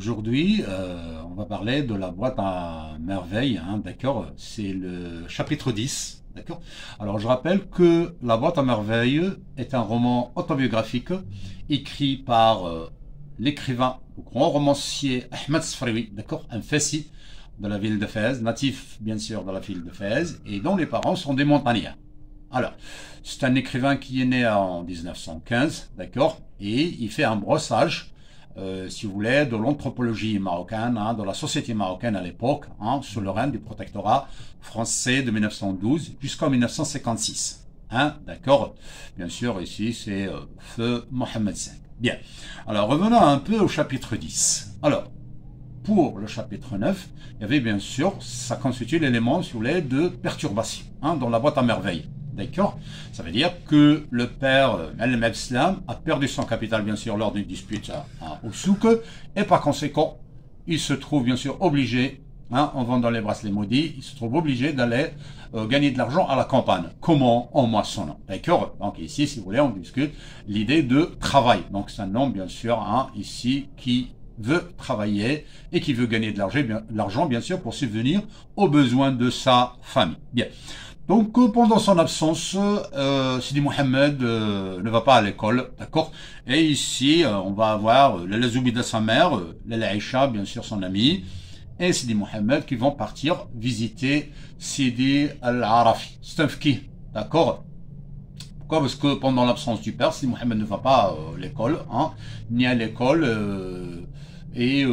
Aujourd'hui, on va parler de la boîte à merveilles, hein, d'accord? C'est le chapitre 10, d'accord? Alors, je rappelle que la boîte à merveilles est un roman autobiographique écrit par l'écrivain, le grand romancier Ahmed Sfraoui, d'accord? Un Fessi de la ville de Fès, natif bien sûr de la ville de Fès, et dont les parents sont des montagnards. Alors, c'est un écrivain qui est né en 1915, d'accord? Et il fait un brossage, si vous voulez, de l'anthropologie marocaine, hein, de la société marocaine à l'époque, hein, sous le règne du protectorat français de 1912 jusqu'en 1956. Hein, d'accord? Bien sûr, ici, c'est Feu Mohamed V. Bien. Alors, revenons un peu au chapitre 10. Alors, pour le chapitre 9, il y avait bien sûr, ça constitue l'élément, si vous voulez, de perturbation, hein, dans la boîte à merveilles. D'accord? Ça veut dire que le père Al-Mabslam a perdu son capital, bien sûr, lors d'une dispute au souk, et par conséquent, il se trouve bien sûr obligé, hein, en vendant les bracelets maudits, il se trouve obligé d'aller gagner de l'argent à la campagne. Comment? En moissonnant. D'accord? Donc ici, si vous voulez, on discute l'idée de travail. Donc c'est un homme, bien sûr, hein, ici, qui veut travailler et qui veut gagner de l'argent, bien sûr, pour subvenir aux besoins de sa famille. Bien. Donc, pendant son absence, Sidi Mohamed ne va pas à l'école, d'accord? Et ici, on va avoir Lala Zoubida, sa mère, Lala Aïcha, bien sûr, son amie, et Sidi Mohamed qui vont partir visiter Sidi Al-Arafi. C'est un fqih, d'accord? Pourquoi? Parce que pendant l'absence du père, Sidi Mohamed ne va pas à l'école, hein, ni à l'école, et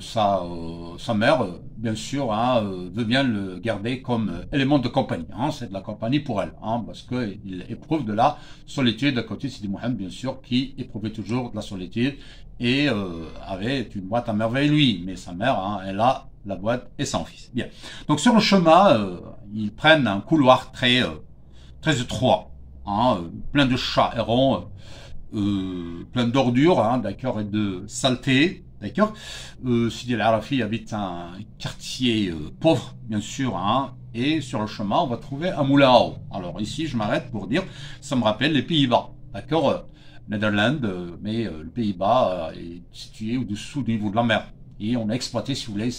sa mère, bien sûr, hein, veut bien le garder comme élément de compagnie. Hein, c'est de la compagnie pour elle, hein, parce qu'il éprouve de la solitude à côté de Sidi Mohamed, bien sûr, qui éprouvait toujours de la solitude et avait une boîte à merveille lui. Mais sa mère, hein, elle a la boîte et son fils. Bien. Donc sur le chemin, ils prennent un couloir très étroit, hein, plein de chats errants, plein d'ordures, hein, d'accord, et de saleté. D'accord. Sidi Al-Arafi habite un quartier pauvre, bien sûr, hein, et sur le chemin, on va trouver un moulin à eau. Alors ici, je m'arrête pour dire, ça me rappelle les Pays-Bas, d'accord, Netherlands, mais le Pays-Bas est situé au-dessous du niveau de la mer. Et on a exploité, si vous voulez,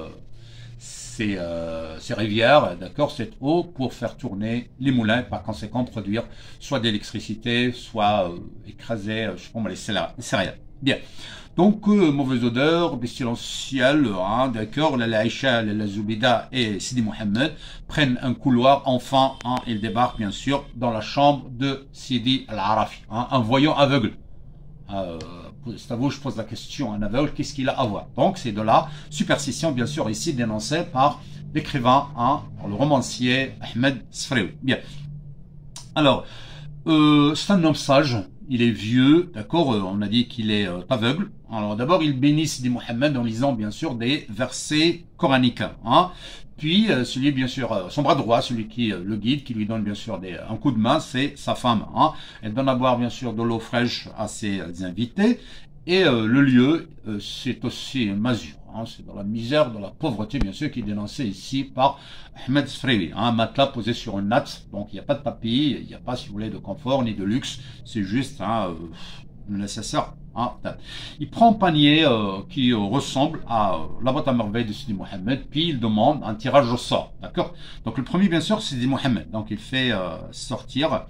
ces rivières, d'accord, cette eau pour faire tourner les moulins, par conséquent produire soit d'électricité, soit écraser, je sais pas moi, les céréales. Bien. Donc, mauvaise odeur, pestilentielle, hein, d'accord, la Aïcha, la Zoubida et Sidi Mohamed prennent un couloir, enfin, hein, ils débarquent bien sûr dans la chambre de Sidi Al-Arafi, hein, un voyant aveugle. C'est à vous, je pose la question, un aveugle, qu'est-ce qu'il a à voir? Donc, c'est de la superstition, bien sûr, ici dénoncée par l'écrivain, hein, le romancier Ahmed Sfraoui. Bien. Alors, c'est un homme sage, il est vieux, d'accord, on a dit qu'il est aveugle. Alors d'abord, il bénit Sidi Mohamed en lisant bien sûr des versets coraniques. Hein. Puis, celui, bien sûr, son bras droit, celui qui le guide, qui lui donne bien sûr un coup de main, c'est sa femme. Hein. Elle donne à boire bien sûr de l'eau fraîche à ses invités. Et le lieu, c'est aussi Mazur. Hein, c'est dans la misère, dans la pauvreté, bien sûr, qui est dénoncée ici par Ahmed Sfraoui. Hein, un matelas posé sur une natte, donc il n'y a pas de tapis, il n'y a pas, si vous voulez, de confort ni de luxe, c'est juste hein, le nécessaire. Hein. Il prend un panier qui ressemble à la boîte à merveille de Sidi Mohamed, puis il demande un tirage au sort. D'accord? Donc le premier, bien sûr, c'est Sidi Mohamed. Donc il fait sortir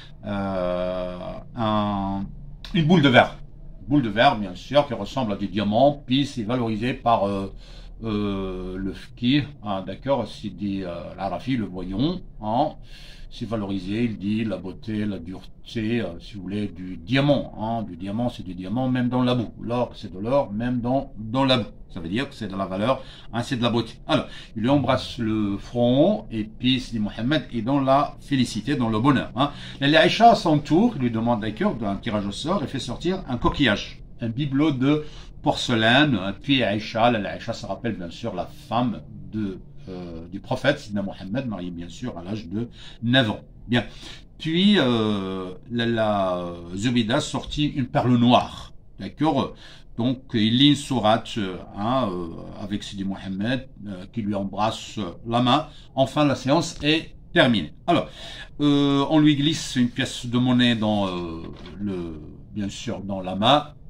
une boule de verre. Boule de verre, bien sûr, qui ressemble à des diamants, puis c'est valorisé par le fqih, hein, d'accord, Sidi Al-Arafi, le voyant, hein, c'est valorisé, il dit la beauté, la dureté, si vous voulez, du diamant, hein, du diamant, c'est du diamant, même dans la boue, l'or, c'est de l'or, même dans la boue, ça veut dire que c'est de la valeur, hein, c'est de la beauté. Alors, il lui embrasse le front, et puis Sidi Mohamed est dans la félicité, dans le bonheur. Hein. La Aïcha, à son tour, lui demande d'accord d'un tirage au sort, et fait sortir un coquillage, un bibelot de porcelaine, puis Aïcha, la Aïcha se rappelle bien sûr la femme du prophète, Sidna Mohamed, marié bien sûr à l'âge de 9 ans. Bien. Puis, la Zoubida sortit une perle noire, d'accord. Donc, il lit une sourate hein, avec Sidi Mohamed qui lui embrasse la main. Enfin, la séance est terminée. Alors, on lui glisse une pièce de monnaie dans bien sûr, dans la main.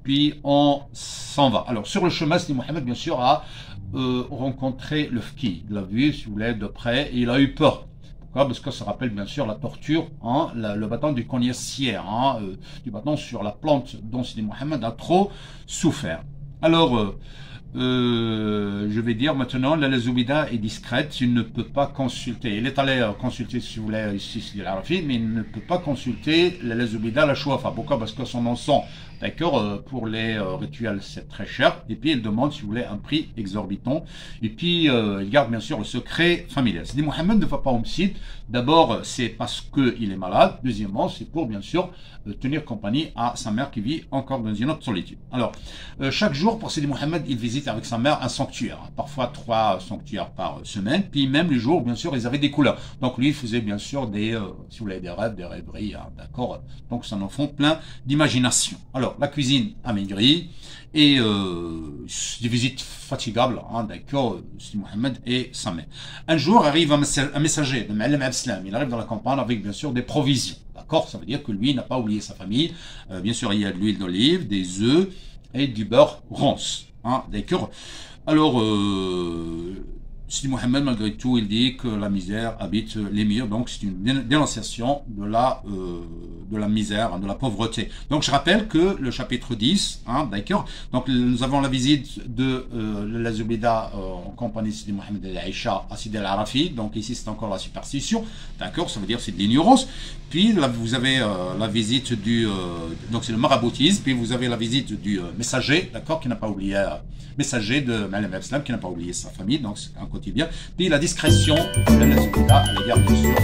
puis on s'en va. Alors sur le chemin, Sidi Mohamed, bien sûr, a rencontré le Fki. Il l'a vu, si vous voulez, de près, et il a eu peur. Pourquoi? Parce que ça rappelle bien sûr la torture, hein, le bâton du cognacier, hein, du bâton sur la plante dont Sidi Mohamed a trop souffert. Alors, je vais dire maintenant, la Zoubida est discrète, il ne peut pas consulter. Il est allé consulter, si vous voulez, ici, Sidi Arafi, mais il ne peut pas consulter la Zoubida, la Chouafa. Pourquoi? Parce que son encens, d'accord, pour les rituels, c'est très cher. Et puis, il demande, si vous voulez, un prix exorbitant. Et puis, il garde bien sûr le secret familial. Sidi Mohamed ne va pas au Msid. D'abord, c'est parce qu'il est malade. Deuxièmement, c'est pour, bien sûr, tenir compagnie à sa mère qui vit encore dans une autre solitude. Alors, chaque jour, pour Sidi Mohamed, il visite avec sa mère un sanctuaire. Parfois 3 sanctuaires par semaine. Puis même les jours, bien sûr, ils avaient des couleurs. Donc lui, il faisait bien sûr des, si vous voulez, des rêves, des rêveries, hein, d'accord. Donc ça en font plein d'imagination. Alors, la cuisine a maigri et des visites fatigables, hein, d'accord, Sidi Mohamed et sa mère. Un jour arrive un messager de Ma'alem Abdeslam. Il arrive dans la campagne avec bien sûr des provisions. D'accord, ça veut dire que lui n'a pas oublié sa famille. Bien sûr, il y a de l'huile d'olive, des œufs et du beurre ronce. Hein, d'accord. Alors, Sidi Mohamed, malgré tout, il dit que la misère habite l'émir, donc c'est une dénonciation de la misère, hein, de la pauvreté. Donc je rappelle que le chapitre 10, hein, d'accord, donc nous avons la visite de la Zoubida en compagnie de Sidi Mohamed et Aïcha à Sidi al-Arafi, donc ici c'est encore la superstition, d'accord, ça veut dire c'est de l'ignorance. Puis là, vous avez la visite du, donc c'est le maraboutisme, puis vous avez la visite du messager, d'accord, qui n'a pas oublié, messager de Ma'alem Abdeslam, qui n'a pas oublié sa famille, donc c'est un quotidien. Puis la discrétion de la Zoubida à l'égard de